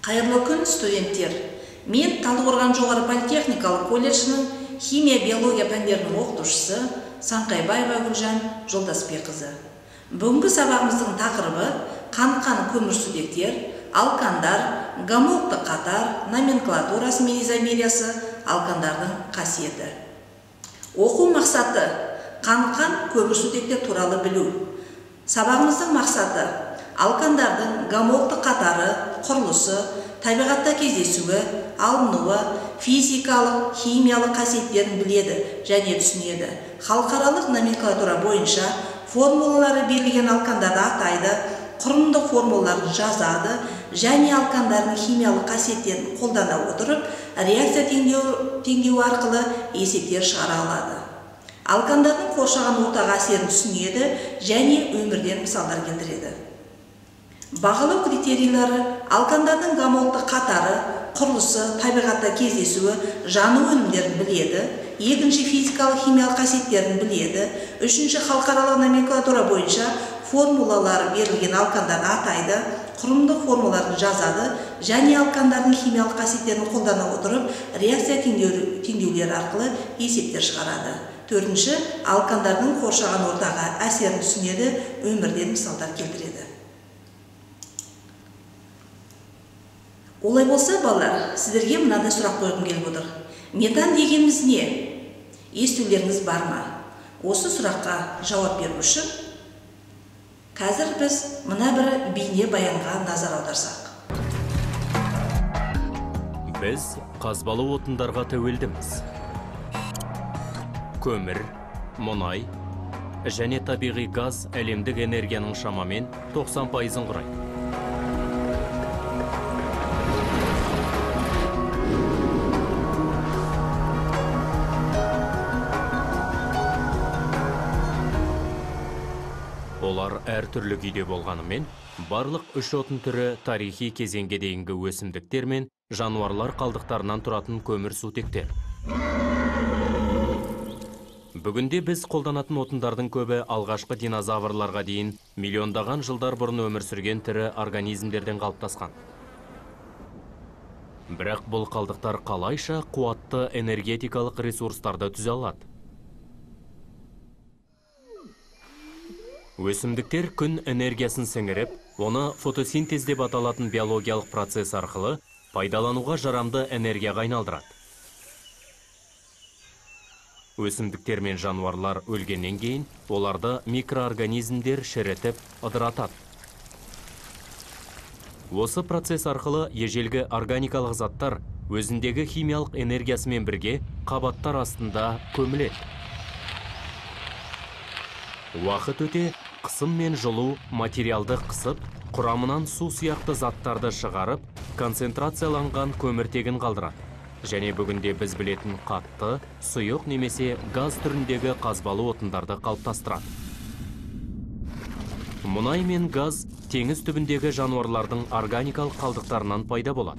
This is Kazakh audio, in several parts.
Қайырлы күн, студенттер. Мен Талдықорған жоғары политехникалық колледжінің химия-биология пәндерінің оқытушысы Санқайбаева Гүлжан Жолдасбекқызы. Бүгінгі сабағымыздың тақырыбы қаныққан көмірсутектер, алкандар, гомологты қатар, номенклатурасы мен изомериясы, алкандардың қасиеті. Оқу мақсаты қаныққан көмірсутектер туралы білу. Сабағымыздың мақсаты алкандардың гомологты қатары, құрылысы, табиғатта кездесуі, алынуы, физикалық, химиялық қасиеттерін біледі және түсінеді. Халықаралық номенклатура бойынша формулалары берілген алкандарды атайды, құрылымдық формулаларын жазады және алкандардың химиялық қасиеттерін қолдана отырып, реакция теңдеуі арқылы есептер шығара алады. Алкандардың қоршаған ортаға әсерін түсінеді және өмірден мысалдар келтіреді. Бағалау критерийлері алкандардың гомологты қатары, құрылысы, табиғатта кездесуі, жану өнімдерін біледі, екінші физикалық химиялық қасиеттерін біледі, үшінші халықаралық номенклатура бойынша формулалары берілген алкандарды атайды, құрылымдық формулаларын жазады және алкандардың химиялық қасиеттерін қолдана отырып, реакция теңдеулері арқылы есептер шығарады. Төртінші, алкандардың қоршаған ортаға әсерін түсінеді, өмірден мысалдар келтіреді. Олай болса, балалар, сіздерге мынандай сұрақ қойғым келіп отыр. Метан дегеніміз не? Естулеріңіз бар ма? Осы сұраққа жауап беру үшін қазір біз мына бір бейне баянға назар аударсақ. Біз қазбалы отындарға тәуелдіміз. Көмір, мұнай және табиғи газ әлемдік энергияның шамамен 90%-ын құрайды. Олар әртүрлі күйде болғанымен, барлық үш отын түрі тарихи кезеңге дейінгі өсімдіктер мен жануарлар қалдықтарынан тұратын көмірсутектер. Бүгінде біз қолданатын отындардың көбі алғашқы динозаврларға дейін миллиондаған жылдар бұрын өмір сүрген тірі организмдерден қалыптасқан. Бірақ бұл қалдықтар қалайша қуатты энергетикалық ресурстарды түзе алады? Өсімдіктер күн энергиясын сіңіріп, оны фотосинтез деп аталатын биологиялық процесс арқылы пайдалануға жарамды энергияға айналдырады. Өсімдіктер мен жануарлар өлгеннен кейін, оларды микроорганизмдер шірітіп, ыдыратады. Осы процесс арқылы ежелгі органикалық заттар өзіндегі химиялық энергиясымен бірге қабаттар астында көміледі. Уақыт өте, қысым мен жылу материалды қысып, құрамынан су сияқты заттарды шығарып, концентрацияланған көміртегін қалдырады. Және бүгінде біз білетін қатты, сұйық немесе газ түріндегі қазбалы отындарды қалыптастырады. Мұнай мен газ теңіз түбіндегі жануарлардың органикалық қалдықтарынан пайда болады.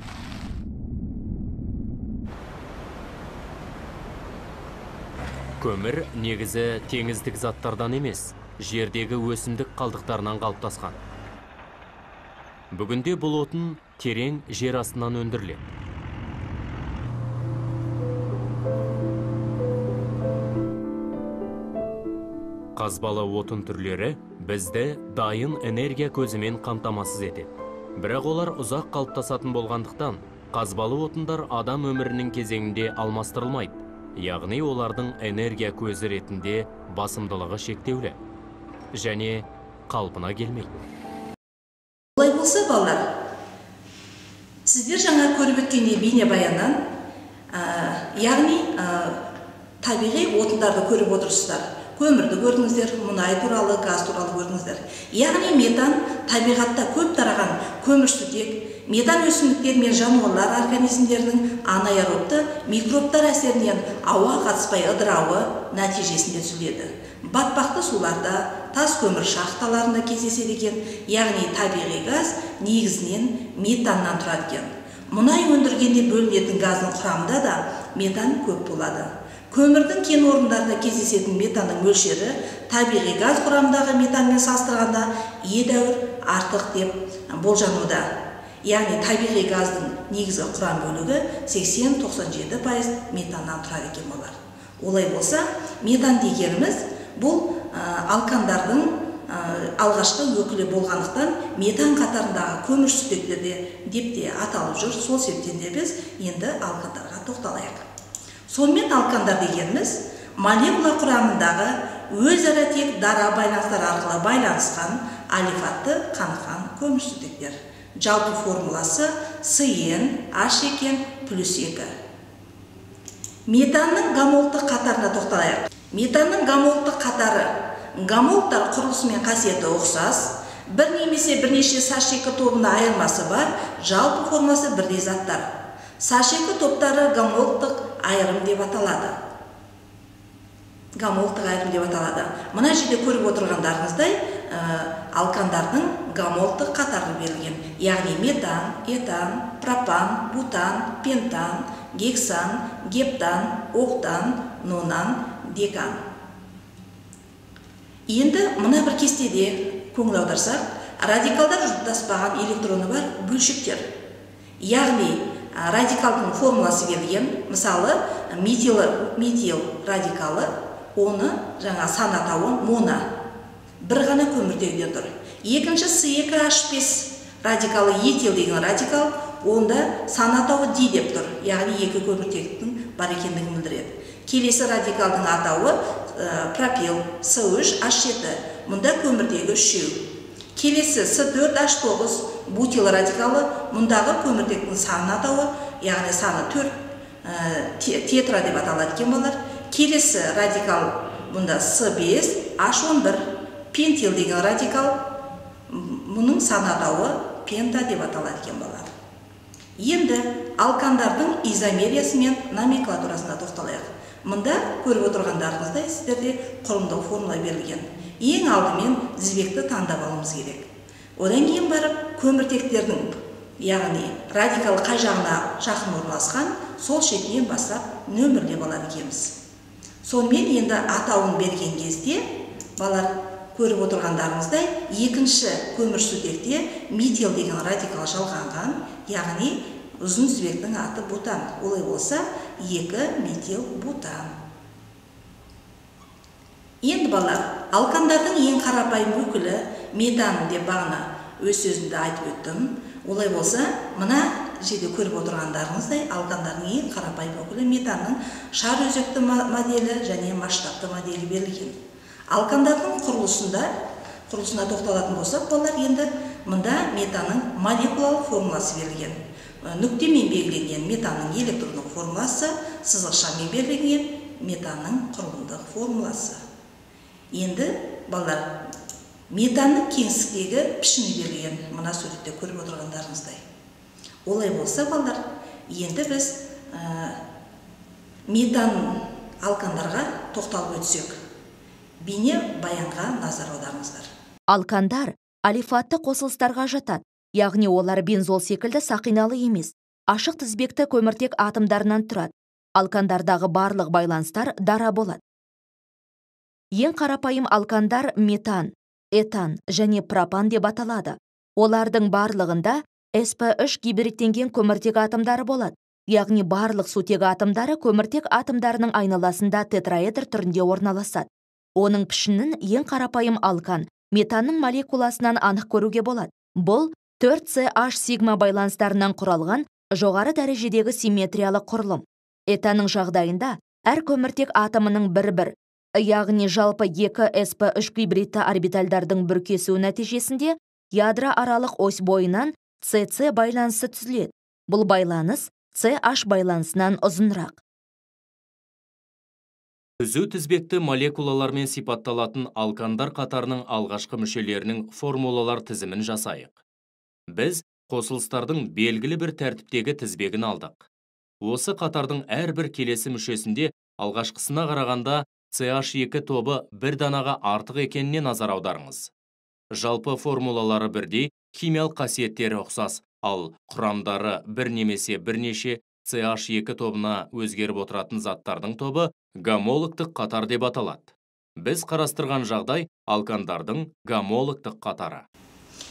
Көмір негізі теңіздік заттардан емес, жердегі өсімдік қалдықтарынан қалыптасқан. Бүгінде бұл отын терең жер астынан өндіріледі. Қазбалы отын түрлері бізді дайын энергия көзімен қамтамасыз етеді. Бірақ олар ұзақ қалыптасатын болғандықтан, қазбалы отындар адам өмірінің кезеңінде алмастырылмайды. Яғни олардың энергия көзі ретінде басымдылығы шектеулі және қалпына келмейді. Олай болса, балалар, сіздер жаңа көріп өткендей бейне баяннан, яғни табиғи отындарды көріп отырсыздар. Көмірді көрдіңіздер, мұнай туралы, газ туралы көрдіңіздер. Яғни метан табиғатта көп тараған көмірсутек, метан өсімдіктер мен жануарлар организмдерінің анаэробты микробтар әсерінен ауа қатыспай ыдырауы нәтижесінде түзіледі. Батпақты суларда, тас көмір шахталарында кездеседі екен, яғни табиғи газ негізінен метаннан тұрады екен. Мұнай өндіргенде бөлінетін газдың құрамында да метан көп болады. Көмірдің кен орындарында кездесетін метанның мөлшері табиғи газ құрамындағы метанмен салыстырғанда едәуір артық деп болжануда. яғни табиғи газдың негізгі құрам бөлігі 80-97% метаннан тұрады екен балар. Олай болса, метан дегеніміз бұл алкандардың алғашқы өкілі болғандықтан метан қатарындағы көмірсутектерде деп те аталып жүр. Сол себептен де біз енді алкандарға тоқталайық. Сонымен алкандар дегеніміз молекула құрамындағы өзара тек дара байланыстар арқылы байланысқан алифатты қаныққан көмірсутектер. Жалпы формуласы CN+H2+2. Метанның гамолттық қатарына тоқталайық. Метанның гамолттық қатары гамолттар құрылысы мен қасиеті ұқсас, бір немесе бірнеше H2 тобында айырмасы бар, жалпы формасы бірдей заттар. H2 топтары гамолттық айырым деп аталады. Гамолттық айырым деп аталады. Мына жерде көріп отырғандарыңыздай, алкандардың гамолттық қатары берілген. Яғни метан, этан, пропан, бутан, пентан, гексан, гептан, октан, нонан, декан. Енді мына бір кестеде көңіл аударсақ, радикалдар жұптаспаған электроны бар бөлшектер. Яғни радикалдың формуласы берілген, мысалы метил радикалы, оны жаңа сан атауы мона, бір ғана көміртегіден тұр. Екінші C2H5 радикалы етил деген радикал, онда сан атауы ди деп тұр, яғни екі көміртегінің бар екендігін білдіреді. Келесі радикалдың атауы пропил C3H7, мұнда көміртегі 3. Келесі C4H9 бутил радикалы, мұндағы көміртегінің сан атауы, яғни саны 4 тетра деп аталады екен балар. Келесі радикал мұнда C5H11 пентил деген радикал, мұның сан атауы пента деп аталады екен балар. Енді алкандардың изомериясы мен номенклатурасына тоқталайық. Мұнда көріп отырғандарыңыздай сіздерде құрылымдық формула берілген. Ең алдымен тізбекті таңдап алуымыз керек. Одан кейін барып көміртектердің, яғни радикал қай жағына жақын орналасқан, сол шетінен бастап нөмірлеп алады екенбіз. Сонымен енді атауын берген кезде, балар көріп отырғандарыңыздай, екінші көмірсутекте метил деген радикал жалғанған, яғни ұзын тізбектің аты бутан. Олай болса, 2 метил бутан. Енді балар, алкандардың ең қарапайым өкілі метан деп бағана өз сөзінде айтып өттім. Олай болса, мына жерде көріп отырғандарыңыздай, алкандардың ең қарапайым өкілі метанның шар өзекті моделі және масштабты моделі берілген. Алкандардың құрылысына тоқталатын болсақ, балар, енді мұнда метанның молекулалық формуласы берілген. Нүктемен белгіленген метанның электрондық формуласы, сызықшамен берілген метанның құрылымдық формуласы. Енді балар, метанның кеңістіктегі пішіні берілген, мына суретте көріп отырғандарыңыздай. Олай болса, балар, енді біз метан алкандарға тоқталып өтсек, бейне баянға назар аударыңыздар. Алкандар алифатты қосылыстарға жатады, яғни олар бензол секілді сақиналы емес, ашық тізбекті көміртек атомдарынан тұрады. Алкандардағы барлық байланыстар дара болады. Ең қарапайым алкандар метан, этан және пропан деп аталады. Олардың барлығында sp3 гибридтенген көміртек атомдары болады, яғни барлық сутек атомдары көміртек атомдарының айналасында тетраэдр түрінде орналасады. Оның пішінін ең қарапайым алкан метанның молекуласынан анық көруге болады. Бұл 4CH сигма байланыстарынан құралған жоғары дәрежедегі симметриялы құрылым. Этанның жағдайында әр көміртек атомының бір-бір, яғни жалпы 2 sp3 гибридті орбитальдардың бүркесуі нәтижесінде ядра аралық ось бойынан CC байланысы түзіледі. Бұл байланыс CH байланысынан ұзынырақ. Түзу тізбекті молекулалармен сипатталатын алкандар қатарының алғашқы мүшелерінің формулалар тізімін жасайық. Біз қосылыстардың белгілі бір тәртіптегі тізбегін алдық. Осы қатардың әрбір келесі мүшесінде алғашқысына қарағанда CH2 тобы бір данаға артық екеніне назар аударыңыз. Жалпы формулалары бірдей, химиялық қасиеттері ұқсас, ал құрамдары бір немесе бірнеше CH2 тобына өзгеріп отыратын заттардың тобы гомологтық қатар деп аталады. Біз қарастырған жағдай алкандардың гомологтық қатары. Енді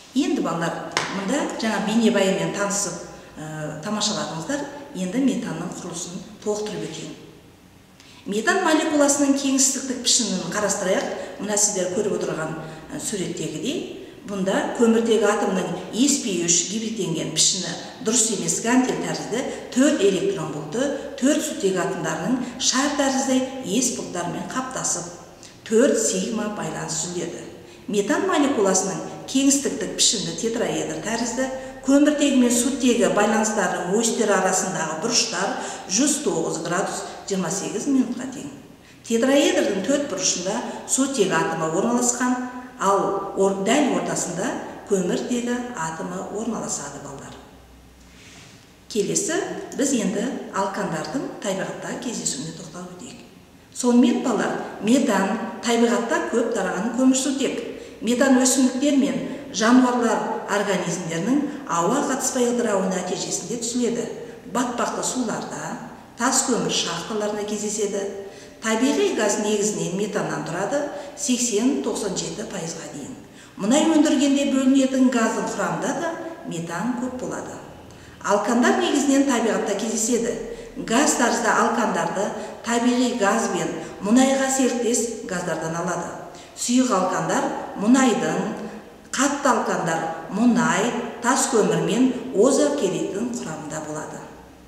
балалар, мұнда жаңа бейнебаянмен танысып тамашаладыңыздар. Енді метанның құрылысын толықтырып өтейін. Метан молекуласының кеңістіктік пішінін қарастырайық. Мына сіздер көріп отырған суреттегідей, бұнда көміртегі атомның еспейіш гибридтенген пішіні дұрыс емес гантель тәрізді 4 электрон бұлты 4 сутегі атомдарының шар тәрізді ес бұлттарымен қаптасып 4 сигма байланыс түзіледі. Метан молекуласының кеңістіктік пішінді тетраэдр тәрізді көміртегі мен сутегі байланыстарының осьтері арасындағы бұрыштар 109 градус 28 минутқа тең. Тетраэдрдің 4 бұрышында сутегі атомы орналасқан, ал дәл ортасында көміртегі атомы орналасады балдар. Келесі біз енді алкандардың табиғатта кездесуіне тоқталып өтейік. Сонымен балдар, метан табиғатта көп тараған көмірсутек. Метан өсімдіктер мен жануарлар организмдерінің ауа қатыспай ыдырауы нәтижесінде түзіледі. Батпақты суларда, тас көмір шахталарында кездеседі. Табиғи газ негізінен метаннан тұрады 80-97% дейін. Мұнай өндіргенде бөлінетін газдың құрамында да метан көп болады. Алкандар негізінен табиғатта кездеседі. Газ тәрізді алкандарды табиғи газ бен мұнайға серіктес газдардан алады. Сұйық алкандар мұнайдың, қатты алкандар мұнай, тас көмір мен озокериттің құрамында болады.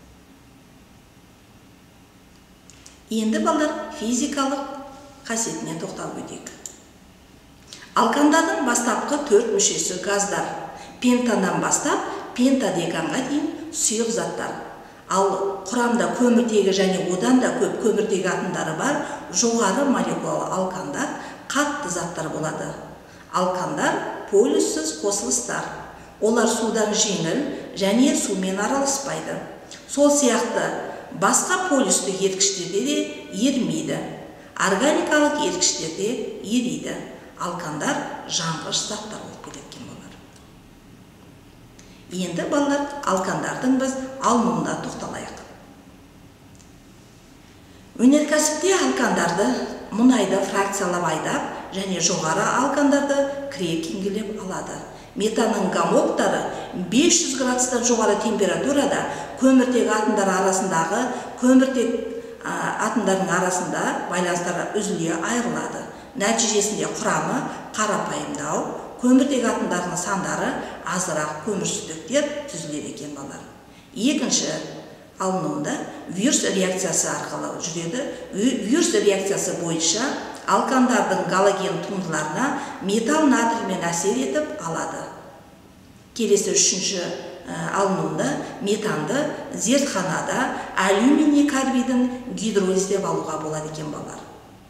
Енді балдар физикалық қасиетіне тоқталып өтейік. Алкандардың бастапқы 4 мүшесі газдар. Пентадан бастап пентадеканға дейін сұйық заттар. Ал құрамда көміртегі және одан да көп көміртегі атомдары бар жоғары молекулалы алкандар қатты заттар болады. Алкандар полюссіз қосылыстар. Олар судан жеңіл және сумен араласпайды. Сол сияқты басқа полюсті еріткіштерде де ерімейді. Органикалық еріткіштерде ериді. Алкандар жанғыш заттар болып кеткен болар. Енді балалар, алкандардың біз алынуына тоқталайық. Өнеркәсіпте алкандарды мұнайды фракциялап айдап және жоғары алкандарды крекингілеп алады. Метанның гамоктары 500 градустан жоғары температурада көміртегі атомдар арасындағы атомдардың арасында байланыстар үзіле айырылады. Нәтижесінде құрамы қарапайымдау, көміртегі атомдарының сандары азырақ көмірсутектер түзіледі екен балалар. Екінші алынуында вирус реакциясы арқылы жүреді. Вирус реакциясы бойынша алкандардың галоген туындыларына металл натриймен әсер етіп алады. Келесі үшінші алынуында метанды зертханада алюминий карбидін гидролиздеп алуға болады екен балалар.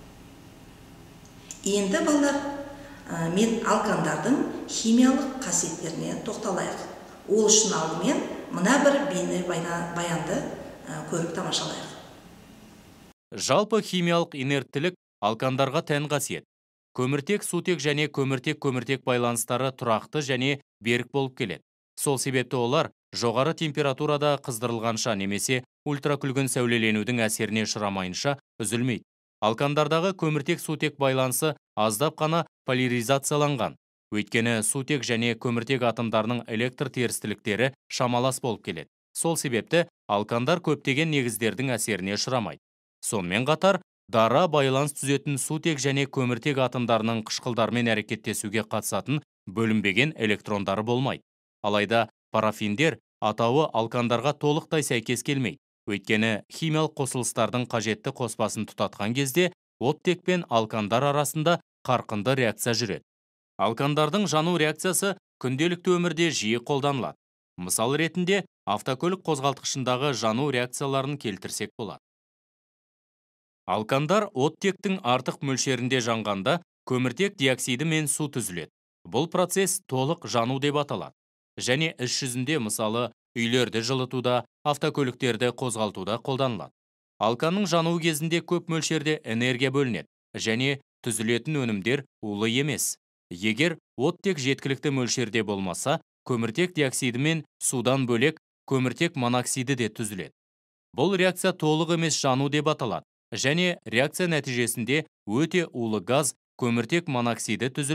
Енді балалар, мен алкандардың химиялық қасиеттеріне тоқталайық. Ол үшін алдымен мына бір бейне баянды көріп тамашалайық. Жалпы химиялық инерттілік алкандарға тән қасиет. Көміртек, сутек және көміртек байланыстары тұрақты және берік болып келеді. Сол себепті олар жоғары температурада қыздырылғанша немесе ультракүлгін сәулеленудің әсеріне ұшырамайынша үзілмейді. Алкандардағы көміртек сутек байланысы аздап қана поляризацияланған. Өйткені сутек және көміртек атомдарының электр терістіліктері шамалас болып келеді. Сол себепті алкандар көптеген негіздердің әсеріне ұшырамайды. Сонымен қатар, дара байланыс түзетін сутек және көміртек атомдарының қышқылдармен әрекеттесуге қатысатын бөлінбеген электрондары болмайды. Алайда парафиндер атауы алкандарға толықтай сәйкес келмейді. Өйткені химиялық қосылыстардың қажетті қоспасын тұтатқан кезде оттек пен алкандар арасында қарқынды реакция жүреді. Алкандардың жану реакциясы күнделікті өмірде жиі қолданылады. Мысал ретінде автокөлік қозғалтқышындағы жану реакцияларын келтірсек болады. Алкандар оттектің артық мөлшерінде жанғанда көміртек диоксиді мен су түзіледі. Бұл процесс толық жану деп аталады. Және іс жүзінде мысалы үйлерді жылытуда, автокөліктерді қозғалтуда қолданылады. Алканның жануы кезінде көп мөлшерде энергия бөлінеді және түзілетін өнімдер улы емес. Егер оттек жеткілікті мөлшерде болмаса, көміртек диоксиді мен судан бөлек көміртек моноксиді де түзіледі. Бұл реакция толық емес жану деп аталады және реакция нәтижесінде өте улы газ көміртек моноксиді түзіліп,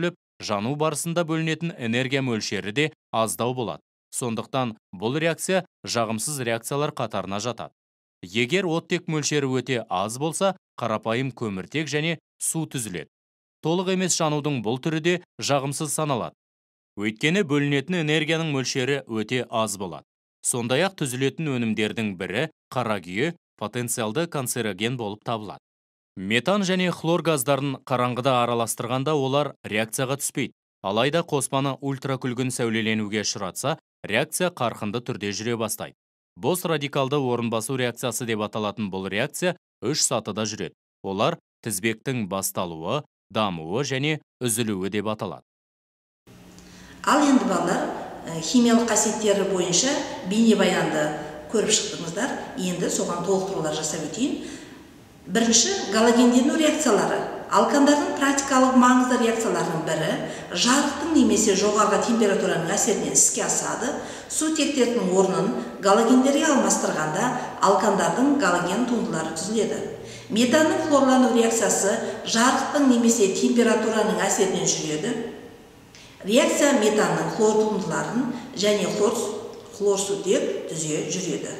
жану барысында бөлінетін энергия мөлшері де аздау болады. Сондықтан бұл реакция жағымсыз реакциялар қатарына жатады. Егер оттек мөлшері өте аз болса, қарапайым көміртек және су түзіледі. Толық емес жанудың бұл түрі де жағымсыз саналады. Өйткені бөлінетін энергияның мөлшері өте аз болады. Сондай-ақ түзілетін өнімдердің бірі қаракүйе потенциалды канцероген болып табылады. Метан және хлор газдарын қараңғыда араластырғанда олар реакцияға түспейді. Алайда қоспаны ультракүлгін сәулеленуге ұшыратса, реакция қарқынды түрде жүре бастайды. Бос радикалды орынбасу реакциясы деп аталатын бұл реакция 3 сатыда жүреді. Олар тізбектің басталуы, дамуы және үзілуі деп аталады. Ал енді балалар, химиялық қасиеттері бойынша бейнебаянды көріп шықтыңыздар. Енді соған толықтырулар жасап өтейін. Бірінші, галогендену реакциялары. Алкандардың практикалық маңызды реакцияларының бірі жарықтың немесе жоғарғы температураның әсерінен іске асады. Сутектердің орнын галогендерге алмастырғанда алкандардың галоген туындылары түзіледі. Метанның хлорлану реакциясы жарықтың немесе температураның әсерінен жүреді. Реакция метанның хлор туындыларын және хлорсутек түзе жүреді.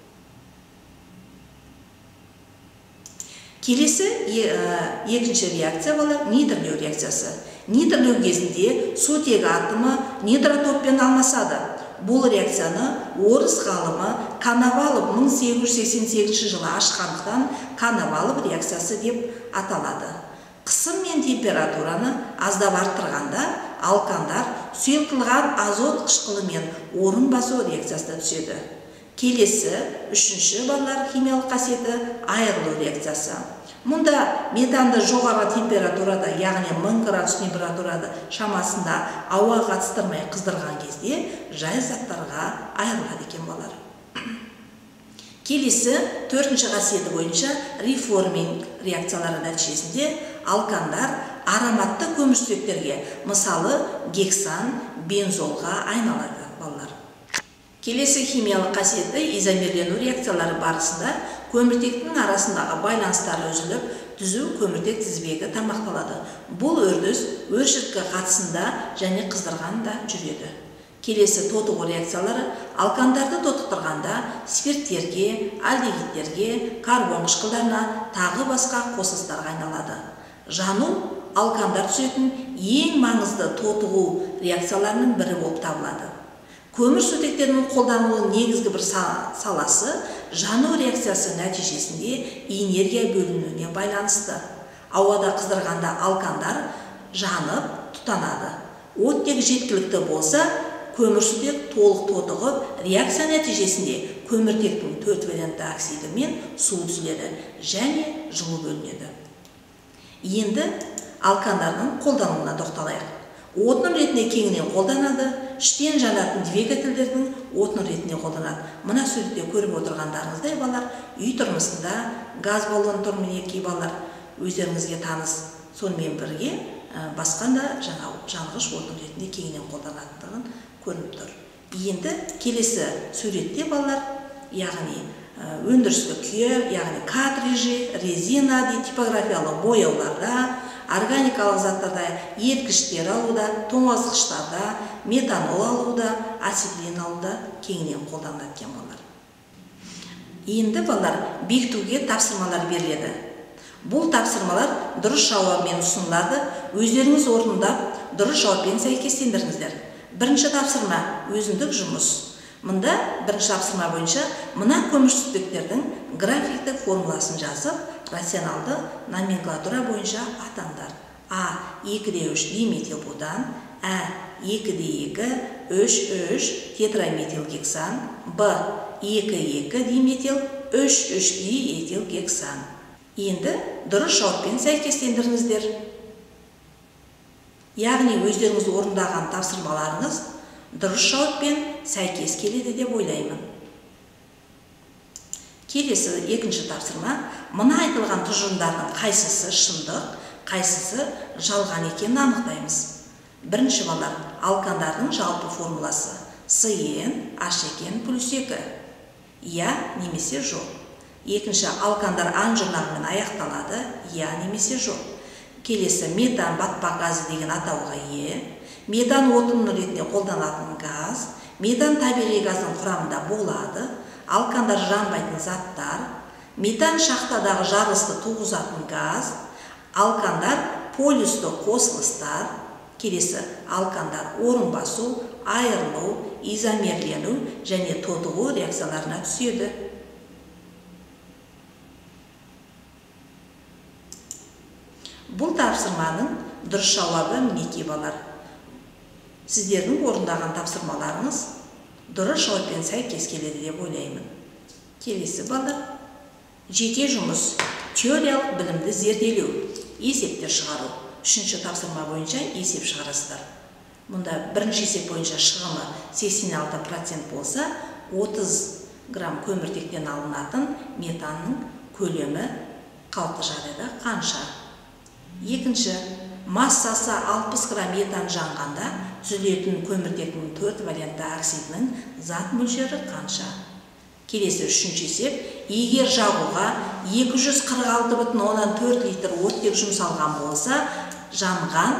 Келесі екінші реакция балар нитрлеу реакциясы. Нитрлеу кезінде сутегі атомы нитротоппен алмасады. Бұл реакцияны орыс ғалымы Коновалов 1888 жылы ашқандықтан Коновалов реакциясы деп аталады. Қысым мен температураны аздап арттырғанда алкандар сұйылтылған азот қышқылы мен орын басу реакциясына түседі. Келесі, үшінші балалар химиялық қасиеті айырылу реакциясы. Мұнда метанды жоғары температурада, яғни 1000 градус температурада шамасында ауа қатыстырмай қыздырған кезде жай заттарға айырылады екен балалар. Келесі, төртінші қасиеті бойынша реформинг реакциялары нәтижесінде алкандар ароматты көмірсутектерге, мысалы гексан, бензолға айналады балалар. Келесі химиялық қасиеті изомерлену реакциялары барысында көміртектің арасындағы байланыстары үзіліп, түзу көміртек тізбегі тармақталады. Бұл үрдіс өршіткі қатысында және қыздырғанда жүреді. Келесі тотығу реакциялары алкандарды тотықтырғанда спирттерге, альдегидтерге, карбон қышқылдарына, тағы басқа қосылыстарға айналады. Жану алкандар түсетін ең маңызды тотығу реакцияларының бірі болып табылады. Көмір сутектерінің қолданылуының негізгі бір саласы жану реакциясы нәтижесінде энергия бөлінуіне байланысты. Ауада қыздырғанда алкандар жанып, тұтанады. Оттек жеткілікті болса, көмірсутек толық тотығып, реакция нәтижесінде көміртектің 4 валентті оксиді мен су түзіледі және жылу бөлінеді. Енді алкандардың қолдануына тоқталайық. Отын ретінде кеңінен қолданады, іштен жанатын двигательдердің отын ретінде қолданады. Мына суретте көріп отырғандарыңыздай балалар, үй тұрмысында газ баллон тұр мінеки балалар, өздеріңізге таныс. Сонымен бірге басқанда жанғыш отын ретінде кеңінен қолданатындығын көрініп тұр. Енді келесі суретте балалар, яғни өндірістік күйе, яғни картриджи, резина, типографиялы бояуларда, органикалық заттарда еріткіштер алуда, тоңазытқыштарда, метанол алуда, ацетилен алуда кеңінен қолданылады екен балалар. Енді балалар бекітуге тапсырмалар беріледі. Бұл тапсырмалар дұрыс жауаппен ұсынылады, өздеріңіз орындап, дұрыс жауаппен сәйкестендіріңіздер. Бірінші тапсырма өзіндік жұмыс. Мұнда бірінші тапсырма бойынша мына көмірсутектердің графиктік формуласын жазып, рационалды номенклатура бойынша атаңдар. А2,3 диметилбутан, А2,2 3,3 тетраметилгексан, Б2,2 диметил 3,3 диэтилгексан. Енді дұрыс жауаппен сәйкестендіріңіздер. Яғни өздеріңіз орындаған тапсырмаларыңыз дұрыс жауаппен сәйкес келеді деп ойлаймын. Келесі екінші тапсырма, мына айтылған тұжырымдардың қайсысы шындық, қайсысы жалған екенін анықтаймыз. Бірінші балалар, алкандардың жалпы формуласы CN H2 плюс 2. Я немесе жоқ. Екінші, алкандар ан жұрнағымен аяқталады, я немесе жоқ. Келесі метан батпақ газы деген атауға ие. Метан отын ретінде қолданатын газ. Метан табиғи газдың құрамында болады. Алкандар жанбайтын заттар. Метан шахтадағы жарылысты туғызатын газ. Алкандар полюсті қосылыстар. Келесі алкандар орын басу, айырылу, изомерлену және тотығу реакцияларына түседі. Бұл тапсырманың дұрыс жауабы мінекей балалар. Сіздердің орындаған тапсырмаларыңыз дұрыс жауаппен сәйкес келеді деп ойлаймын. Келесі балалар. Жеке жұмыс, теориялық білімді зерделеу, есептер шығару. Үшінші тапсырма бойынша есеп шығарасыздар. Мұнда бірінші есеп бойынша шығымы 86% болса, 30 грамм көміртектен алынатын метанның көлемі қалыпты жағдайда қанша? Екінші, массасы 60 грамм метан жанғанда түзілетін көміртектің 4 валентті оксидінің зат мөлшері қанша? Келесі үшінші есеп, егер жағуға 246,4 литр оттек жұмсалған болса, жанған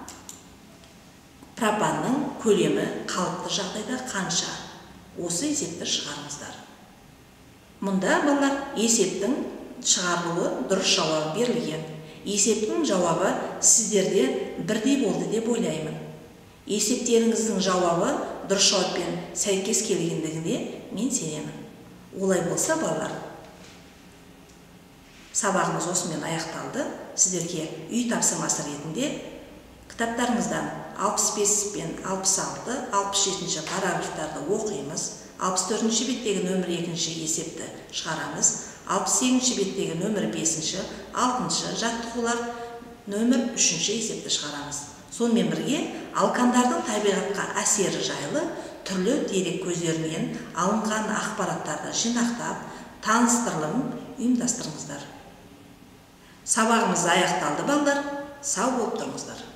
пропанның көлемі қалыпты жағдайда қанша? Осы есепті шығарыңыздар. Мұнда балалар есептің шығарылуы дұрыс жауабы берілген. Есептің жауабы сіздерде бірдей болды деп ойлаймын. Есептеріңіздің жауабы дұрыс жауаппен сәйкес келгендігіне мен сенемін. Олай болса балалар, сабағымыз осымен аяқталды. Сіздерге үй тапсырмасы ретінде кітаптарыңыздан 65 пен 66, 67 параграфтарды оқимыз. 64 беттегі нөмір 2 есепті шығарамыз. 68 беттегі нөмір 5, 6 жаттығулар нөмір 3 есепті шығарамыз. Сонымен бірге алкандардың табиғатқа әсері жайлы түрлі дерек көздерінен алынған ақпараттарды жинақтап, таныстырылым ұйымдастырыңыздар. Сабағымыз аяқталды балалар, сау болып тұрыңыздар.